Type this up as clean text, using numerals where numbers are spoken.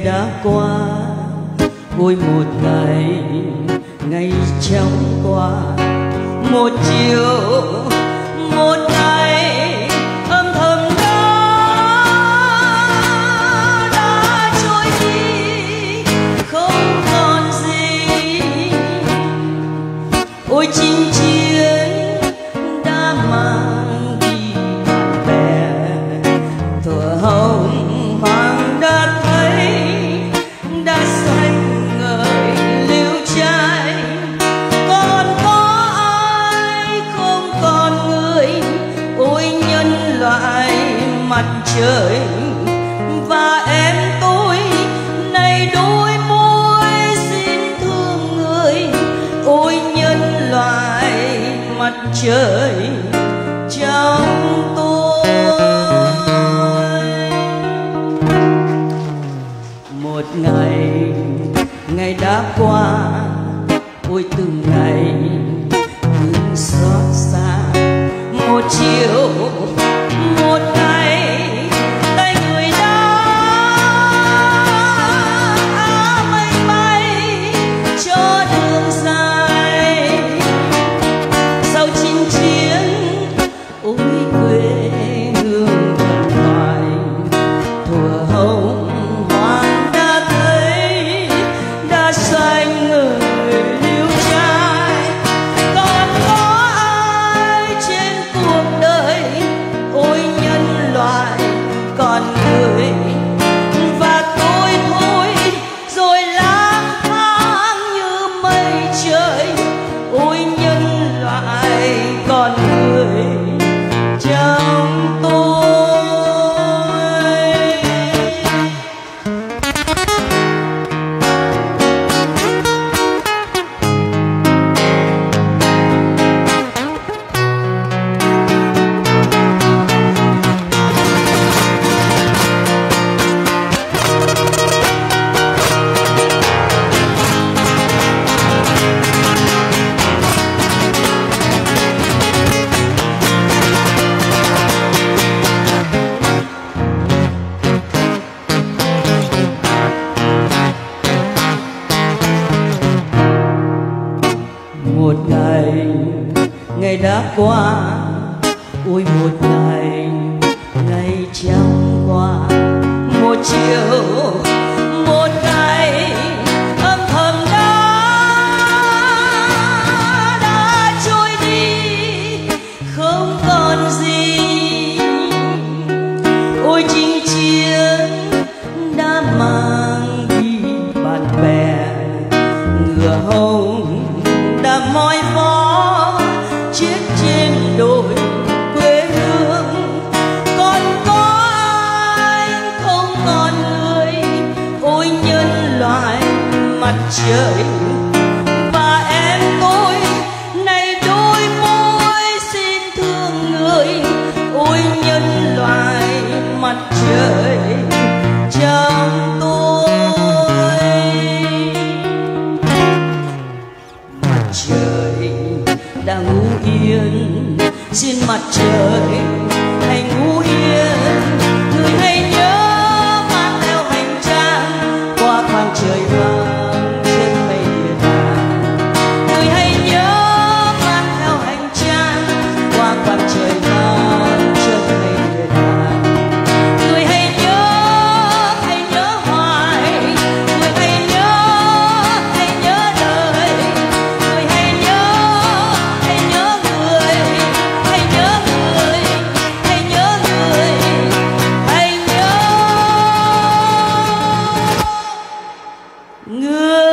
đã qua, ôi một ngày ngày chóng qua, một chiều một ngày âm thầm đã trôi đi không còn gì. Ôi chinh chiến đã mang đi bạn bè, thuở hồng hoàng đã thấy đã xanh ngời liễu trai. Còn có ai không còn người, ôi nhân loại mặt trời. Và em tôi nay đôi môi xin thương người, ôi nhân loại mặt trời trong tôi. Một ngày ngày đã qua, ôi từng ngày từng xót xa. Một chiều một ngày tay người đã mây bay cho đường dài. Sau chinh chiến ôi quê hương thần thoại, thuở hồng hoàng đã thấy đã xanh ngời liễu trai. Còn có ai trên cuộc đời, ôi nhân loại còn người. Và tôi thôi rồi lang thang như mây trời, ôi nhân loại còn người trong tôi. Một ngày ngày đã qua, ôi một ngày ngày trăng qua. Một chiều một ngày âm thầm đã trôi đi không còn gì. Ôi chinh chiến đã mang đi bạn bè, ngựa hồng đã moi phó chết trên đồi quê hương. Còn có ai không còn người, ôi nhân loại mặt trời. Và em tôi nay đôi môi xin thương người, ôi nhân loại mặt trời trong tôi. Mặt trời đang ngủ yên, xin mặt trời hãy ngủ yên. Người hãy nhớ mang theo hành trang qua khoảng trời vàng trên mây địa đàng. Người hãy nhớ mang theo hành trang qua khoảng trời vàng trên mây địa đàng. Người hãy nhớ hoài. Người hãy nhớ đời. Người hãy nhớ người. Hãy nhớ người. Hãy nhớ người. Hãy nhớ người.